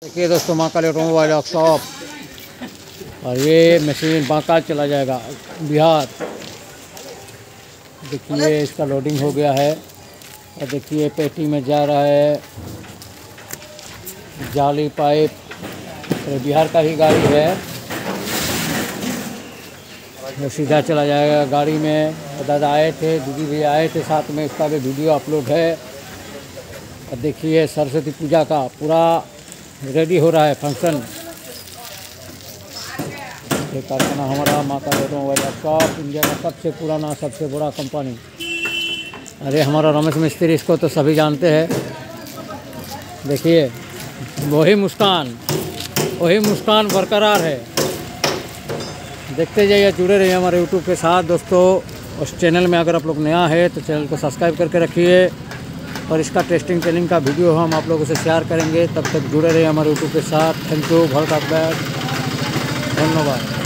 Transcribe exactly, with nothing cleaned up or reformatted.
देखिए दोस्तों, Mahakal automobile workshop, और ये मशीन बांका चला जाएगा बिहार। देखिए इसका लोडिंग हो गया है और देखिए पेटी में जा रहा है जाली पाइप। तो बिहार का ही गाड़ी है, वो सीधा चला जाएगा गाड़ी में। दादा आए थे, दीदी भी आए थे साथ में, उसका भी वीडियो अपलोड है। और देखिए सरस्वती पूजा का पूरा रेडी हो रहा है फंक्शन। ये कारखाना हमारा महाकाल ऑटोमोबाइल वर्कशॉप, इंडिया का सबसे पुराना सबसे बड़ा कंपनी। अरे हमारा रमेश मिस्त्री, इसको तो सभी जानते हैं। देखिए वही मुस्कान वही मुस्कान बरकरार है। देखते जाइए, जुड़े रहिए हमारे यूट्यूब के साथ दोस्तों। उस चैनल में अगर आप लोग नया है तो चैनल को सब्सक्राइब करके रखिए, और इसका टेस्टिंग ट्रेनिंग का वीडियो हम आप लोगों से शेयर करेंगे। तब तक जुड़े रहिए हमारे यूट्यूब के साथ। थैंक यू, बहुत धन्यवाद।